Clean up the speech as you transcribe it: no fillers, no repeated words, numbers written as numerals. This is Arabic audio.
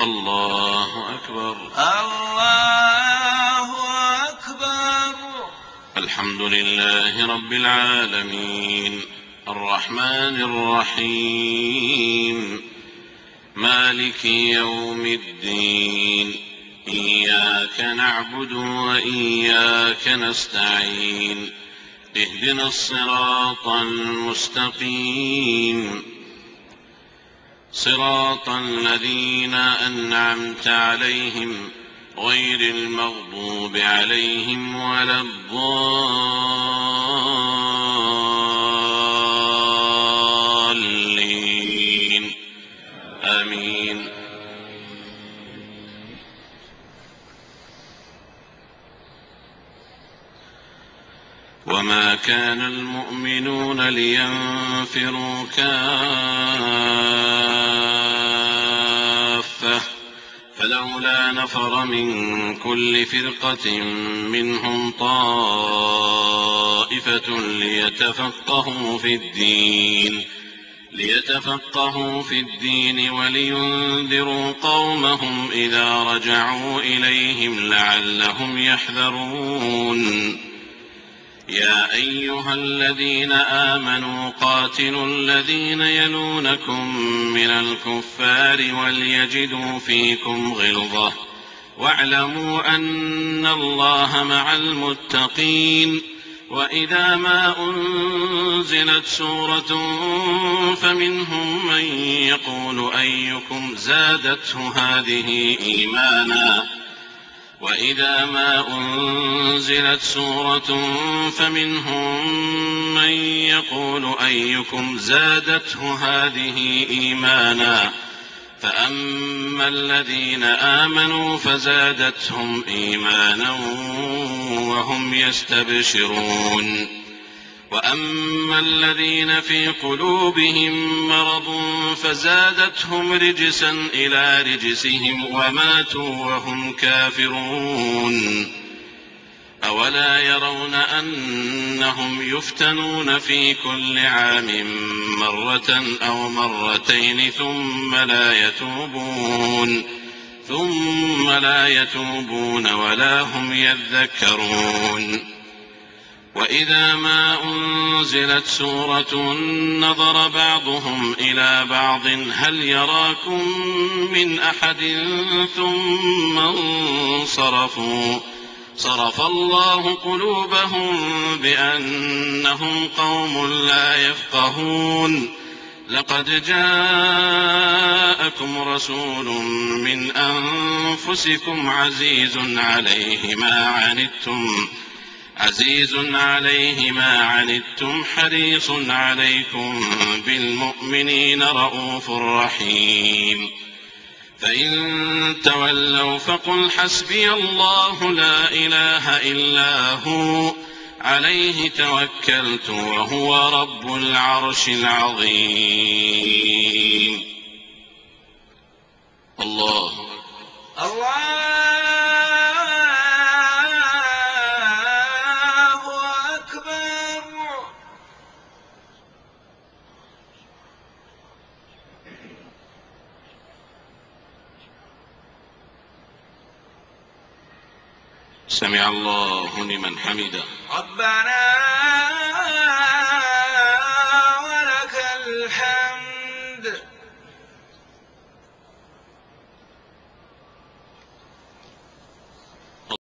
الله أكبر. الله أكبر. الحمد لله رب العالمين الرحمن الرحيم مالك يوم الدين إياك نعبد وإياك نستعين اهدنا الصراط المستقيم صراط الذين أنعمت عليهم غير المغضوب عليهم ولا الضالين آمين. وما كان المؤمنون لينفروا كافة فلولا نفر من كل فرقة منهم طائفة ليتفقهوا في الدين ولينذروا قومهم إذا رجعوا إليهم لعلهم يحذرون. يا أيها الذين آمنوا قاتلوا الذين يلونكم من الكفار وليجدوا فيكم غلظة واعلموا أن الله مع المتقين. وإذا ما أنزلت سورة فمنهم من يقول أيكم زادته هذه إيمانا وإذا ما أنزلت سورة فمنهم من يقول أيكم زادته هذه إيمانا فأما الذين آمنوا فزادتهم إيمانا وهم يستبشرون. وأما الذين في قلوبهم مرض فزادتهم رجسا إلى رجسهم وماتوا وهم كافرون. أولا يرون أنهم يفتنون في كل عام مرة أو مرتين ثم لا يتوبون ولا هم يذكرون. وإذا ما أنزلت سورة نظر بعضهم إلى بعض هل يراكم من أحد ثم انصرفوا صرف الله قلوبهم بأنهم قوم لا يفقهون. لقد جاءكم رسول من أنفسكم عزيز عليه ما عنتم حريص عليكم بالمؤمنين رءوف رحيم. فإن تولوا فقل حسبي الله لا إله إلا هو عليه توكلت وهو رب العرش العظيم. الله أكبر. سمع الله لمن حمده. ربنا